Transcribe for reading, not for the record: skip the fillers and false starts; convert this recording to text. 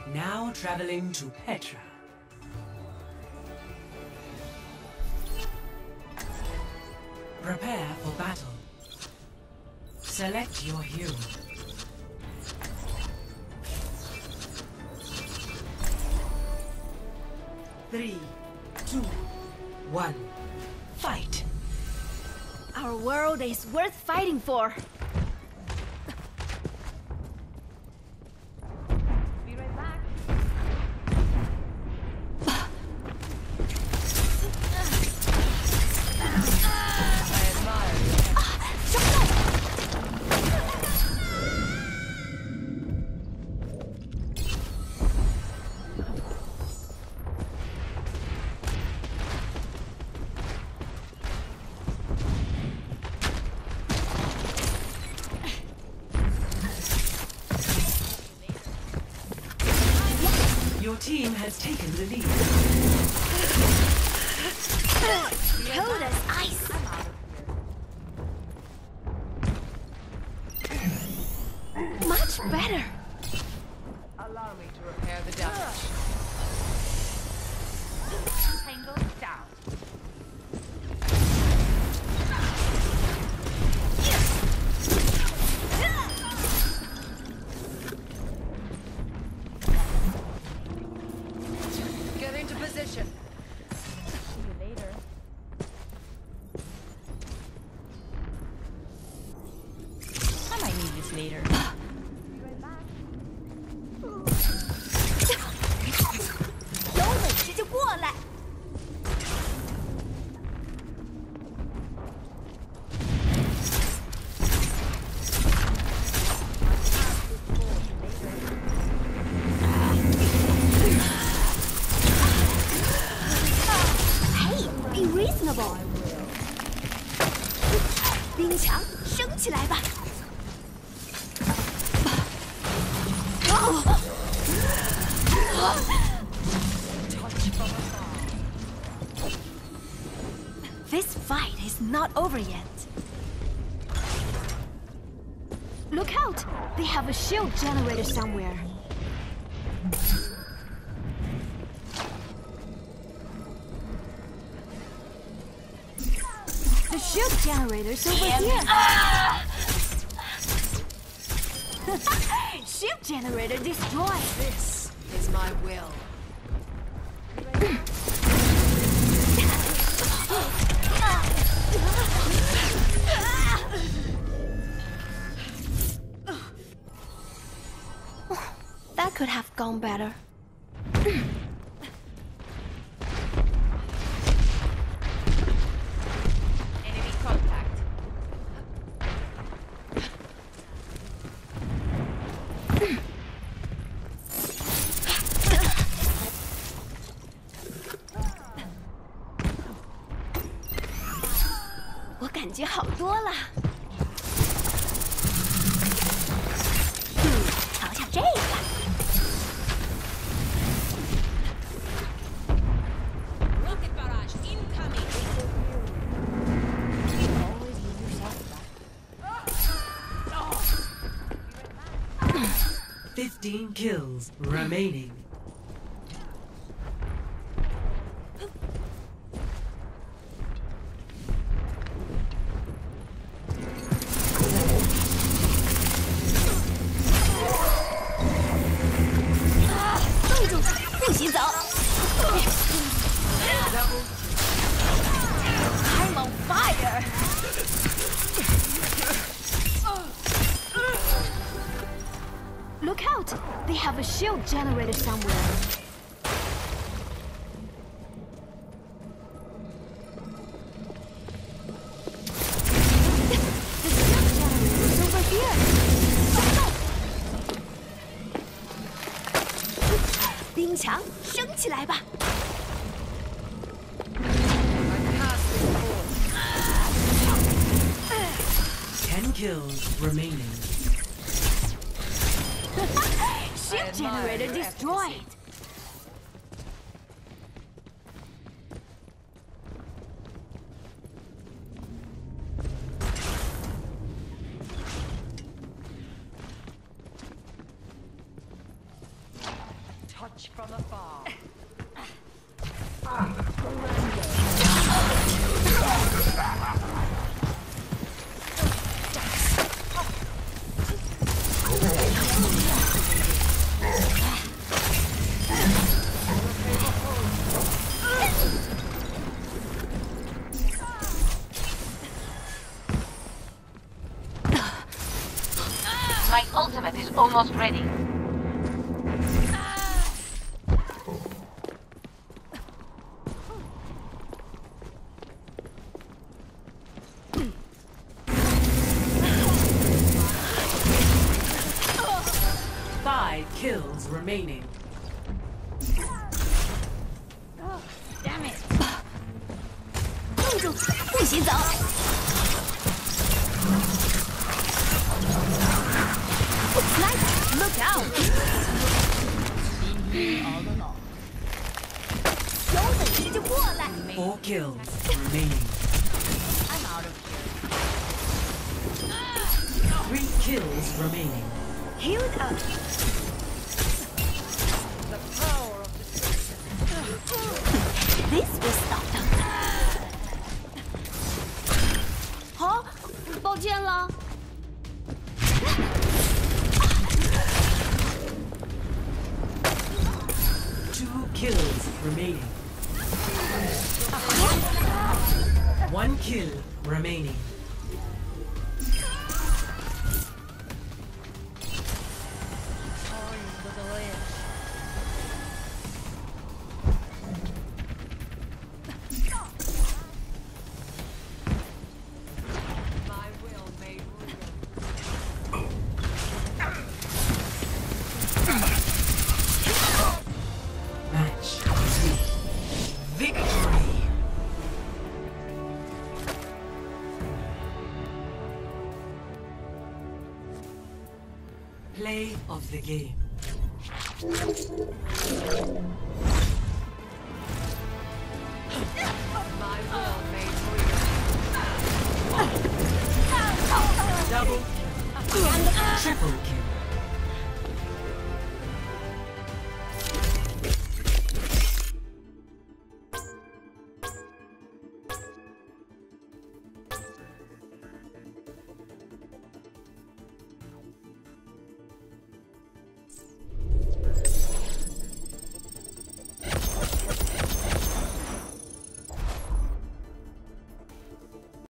Now traveling to Petra. Prepare for battle. Select your hero. Three, two, one, fight! Our world is worth fighting for. Be right back. I admire you. Your team has taken the lead. Cold as ice. Much better. Allow me to repair the damage. Tango down. Get into position. See you later. I might need this later. 有本事就过来。Hey, be reasonable. 冰墙升起来吧。This fight is not over yet. Look out! They have a shield generator somewhere. The shield generator's over here. Shield generator destroyed. This is my will. That could have gone better. Enemy contact. I 感觉好多了。瞧瞧这个。 Rocket barrage incoming. Always use yourself. 15 kills remaining. I'm on fire! Look out! They have a shield generator somewhere. The shield generator is over here. Go! 冰墙升起来吧！ 10 kills remaining. Shield generator destroyed. watch from afar. My ultimate is almost ready. Five kills remaining. Damn it! 愣住，不许走！ Nice! Look out! 有本事就过来！ Four kills remaining. I'm out of here. 3 kills remaining. Healed up. The power of destruction. This will stop them. 好，抱歉了。 2 kills remaining. 1 kill remaining. Going to the ledge. My will made real. Match 3. Victory! Play of the game. My will made real. Double, triple kill.